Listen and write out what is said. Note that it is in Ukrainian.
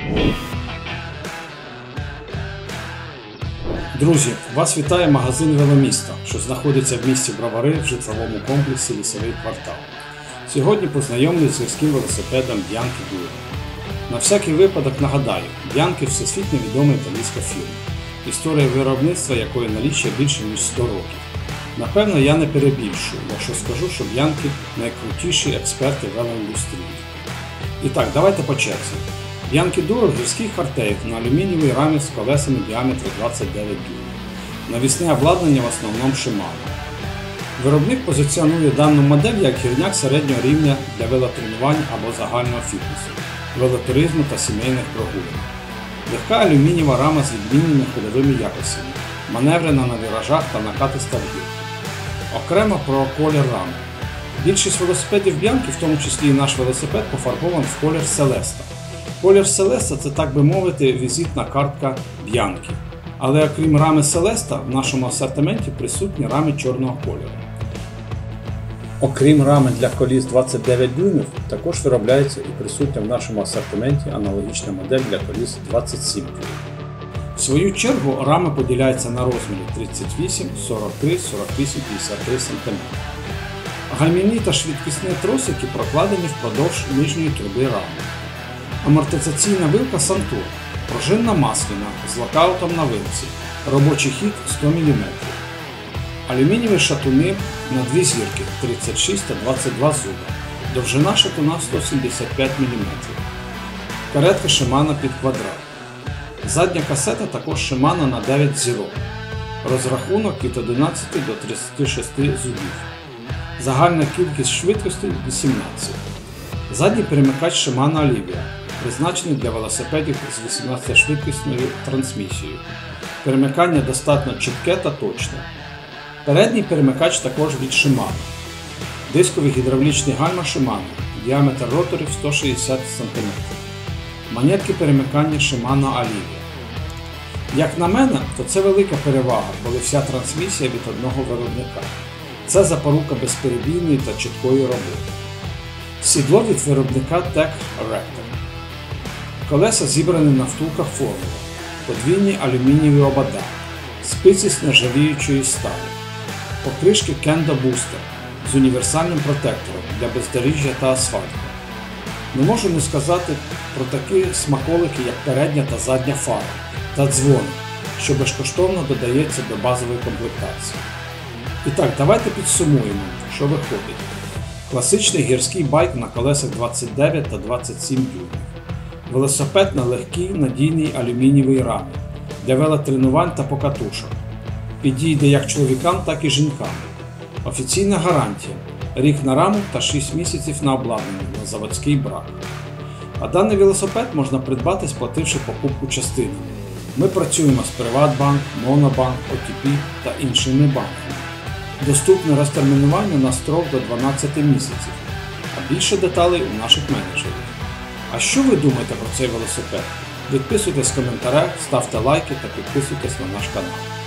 Друзі, вас вітає магазин Веломіста, що знаходиться в місті Бровари в житловому комплексі Лісовий квартал. Сьогодні познайомлюсь з гірським велосипедом Bianchi Duro. На всякий випадок нагадаю, Bianchi – всесвітньо відома італійська фірма, історія виробництва якої налічує більше ніж 100 років. Напевно, я не перебільшую, якщо скажу, що Bianchi – найкрутіші експерти велоіндустрії. І так, давайте по черзі. Bianchi Duro – гірський хардтейл на алюмінієвій рамі з колесами діаметру 29 дюймів. Навісне обладнання в основному Shimano. Виробник позиціонує дану модель як гірняк середнього рівня для велотренувань або загального фітнесу, велотуризму та сімейних прогулянок. Легка алюмінієва рама з відмінними ходовими якостями, маневрена на віражах та накатиста вгірку. Окремо про колір рами. Більшість велосипедів Bianchi, в тому числі і наш велосипед, пофарбований в колір Celesta. Колір Celesta – це, так би мовити, візитна картка Bianchi. Але окрім рами Celesta, в нашому асортименті присутні рами чорного кольору. Окрім рами для коліс 29 дюймів, також виробляється і присутня в нашому асортименті аналогічна модель для коліс 27 дюймів. В свою чергу рами поділяються на розмірі 38, 43, 48, 53 см. Гальмівні та швидкісні тросики прокладені впродовж нижньої труби рами. Амортизаційна вилка Santur, пружинна масляна з локаутом на вилці, робочий хід 100 мм. Алюмінієві шатуни на дві зірки 36 та 22 зуба, довжина шатуна 175 мм. Каретка Shimano під квадрат. Задня касета також Shimano на 9 зірок. Розрахунок від 11 до 36 зубів. Загальна кількість швидкостей 18. Задній перемикач Shimano Alivia, призначений для велосипедів з 18-швидкісною трансмісією. Перемикання достатньо чітке та точне. Передній перемикач також від Shimano. Дискові гідравлічні гальма Shimano, діаметр роторів 160 см. Манетки перемикання Shimano Alivia. Як на мене, то це велика перевага, коли вся трансмісія від одного виробника. Це запорука безперебійної та чіткої роботи. Сідло від виробника Tech Rector. Колеса зібрані на втулках формули, подвійні алюмінієві обода, спиці з нержавіючої сталі, покришки Kendo Booster з універсальним протектором для бездоріжжя та асфальту. Не можу не сказати про такі смаколики, як передня та задня фара та дзвони, що безкоштовно додається до базової комплектації. І так, давайте підсумуємо, що виходить. Класичний гірський байк на колесах 29 та 27 дюймів. Велосипед на легкій, надійній алюмінієвій рамі для велотренувань та покатушок. Підійде як чоловікам, так і жінкам. Офіційна гарантія – рік на раму та 6 місяців на обладнання на заводський брак. А даний велосипед можна придбати, сплативши покупку частинами. Ми працюємо з Приватбанк, Монобанк, OTP та іншими банками. Доступне розтермінування на строк до 12 місяців, а більше деталей у наших менеджерів. А що ви думаєте про цей велосипед? Підписуйтесь в коментарях, ставте лайки та підписуйтесь на наш канал.